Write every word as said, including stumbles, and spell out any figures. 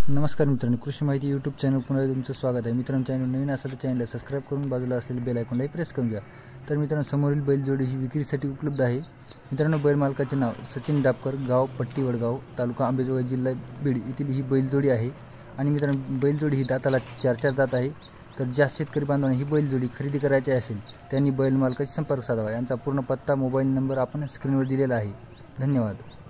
नमस्कार मित्रांनो, कृषी माहिती यूट्यूब चॅनल पुन्हा तुमचं स्वागत आहे। मित्रांनो, चॅनल नवीन असेल तर चॅनलला सबस्क्राइब करून बाजूला असलेले बेल आयकॉनला प्रेस करून घ्या। तर मित्रांनो, समोरील बैलजोडी ही विक्रीसाठी उपलब्ध आहे। मित्रांनो, बैल मालकाचे नाव सचिन डापकर, गाव पट्टी वडगाव, तालुका अंबेजोगाई, जिल्हा बीड येथील ही बैलजोडी आहे। आणि मित्रांनो, बैलजोडी ही दाताला चार चार दात आहे। तर ज्या शेतकरी बांधवांना ही बैलजोडी खरेदी करायची असेल त्यांनी बैल मालकाशी संपर्क साधावा। यांचा पूर्ण पत्ता, मोबाईल नंबर आपण स्क्रीनवर दिलेला आहे। धन्यवाद।